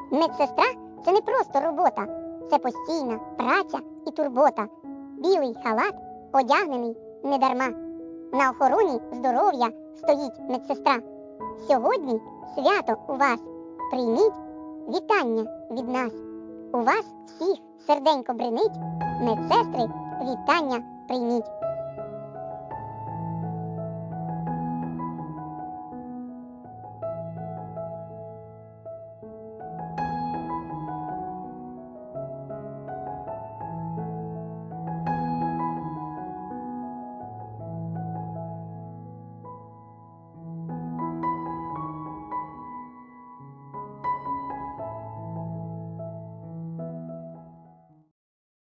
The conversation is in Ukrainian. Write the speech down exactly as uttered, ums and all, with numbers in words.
Медсестра – це не просто робота, це постійна праця і турбота. Білий халат одягнений недарма. На охороні здоров'я стоїть медсестра. Сьогодні свято у вас. Прийміть вітання від нас. У вас всіх серденько бринить. Медсестри, вітання прийміть.